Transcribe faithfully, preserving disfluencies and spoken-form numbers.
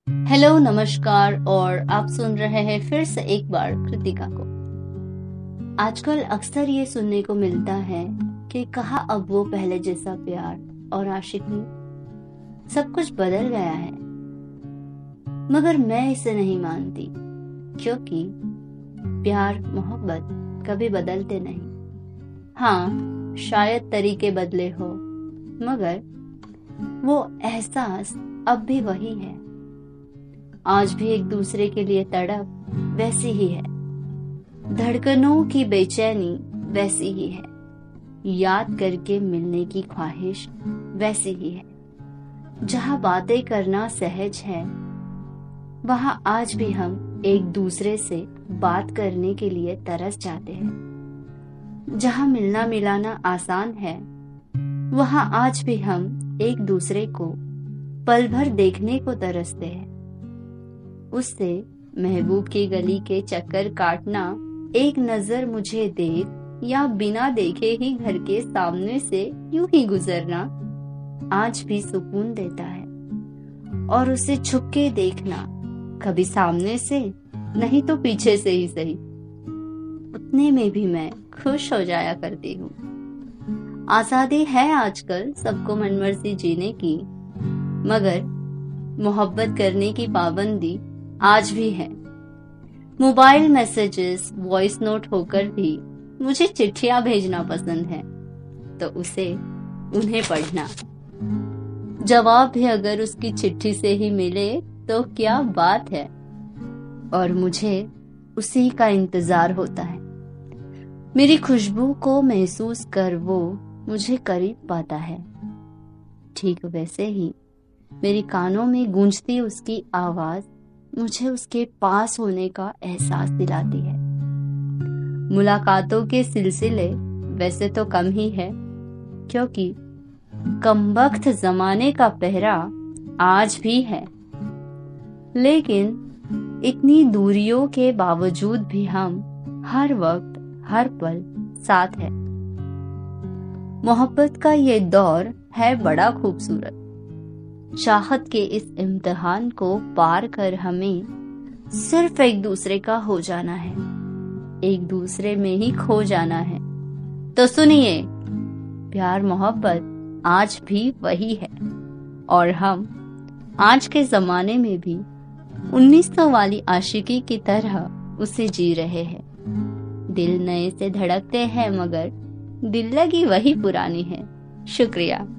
Hello, नमस्कार। और आप सुन रहे हैं फिर से एक बार कृतिका को। आजकल अक्सर ये सुनने को मिलता है कि कहाँ अब वो पहले जैसा प्यार और आशिकी, सब कुछ बदल गया है। मगर मैं इसे नहीं मानती, क्योंकि प्यार मोहब्बत कभी बदलते नहीं। हाँ, शायद तरीके बदले हो, मगर वो एहसास अब भी वही है। आज भी एक दूसरे के लिए तड़प वैसी ही है, धड़कनों की बेचैनी वैसी ही है, याद करके मिलने की ख्वाहिश वैसी ही है। जहाँ बातें करना सहज है, वहाँ आज भी हम एक दूसरे से बात करने के लिए तरस जाते हैं। जहाँ मिलना मिलाना आसान है, वहाँ आज भी हम एक दूसरे को पल भर देखने को तरसते हैं। उससे महबूब की गली के चक्कर काटना, एक नजर मुझे देख या बिना देखे ही घर के सामने से यूं ही गुजरना आज भी सुकून देता है। और उसे छुप के देखना, कभी सामने से नहीं तो पीछे से ही सही, उतने में भी मैं खुश हो जाया करती हूँ। आजादी है आजकल सबको मनमर्जी जीने की, मगर मोहब्बत करने की पाबंदी आज भी है। मोबाइल मैसेजेस वॉइस नोट होकर भी मुझे चिट्ठियां भेजना पसंद है, तो उसे उन्हें पढ़ना। जवाब भी अगर उसकी चिट्ठी से ही मिले तो क्या बात है, और मुझे उसी का इंतजार होता है। मेरी खुशबू को महसूस कर वो मुझे करीब पाता है, ठीक वैसे ही मेरी कानों में गूंजती उसकी आवाज मुझे उसके पास होने का एहसास दिलाती है। मुलाकातों के सिलसिले वैसे तो कम ही है, क्योंकि कमबख्त जमाने का पहरा आज भी है, लेकिन इतनी दूरियों के बावजूद भी हम हर वक्त हर पल साथ हैं। मोहब्बत का ये दौर है बड़ा खूबसूरत। चाहत के इस इम्तिहान को पार कर हमें सिर्फ एक दूसरे का हो जाना है, एक दूसरे में ही खो जाना है। तो सुनिए, प्यार मोहब्बत आज भी वही है, और हम आज के जमाने में भी उन्नीस सौ वाली आशिकी की तरह उसे जी रहे हैं। दिल नए से धड़कते हैं, मगर दिल लगी वही पुरानी है। शुक्रिया।